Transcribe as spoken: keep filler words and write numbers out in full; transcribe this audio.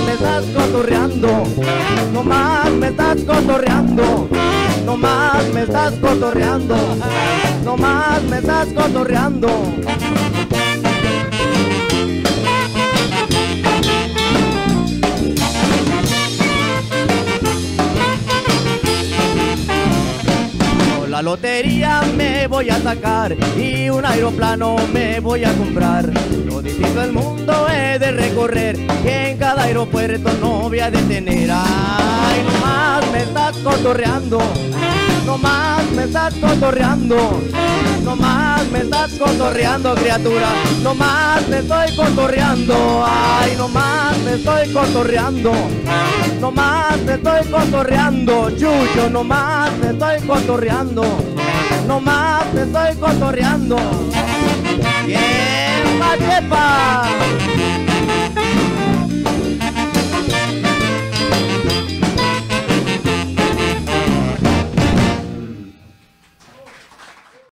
me estás cotorreando, nomás me estás cotorreando, nomás me estás cotorreando, nomás me estás cotorreando. La lotería me voy a sacar y un aeroplano me voy a comprar. Lo distinto del mundo he de recorrer y en cada aeropuerto no voy a detener. Ay, nomás me estás cotorreando, nomás me estás cotorreando, nomás me estás cotorreando, criatura, nomás me estoy cotorreando. Ay, nomás me estoy cotorreando, nomás me estoy cotorreando, chucho, nomás me estoy cotorreando, nomás me estoy cotorreando. Bien, pa' chepa.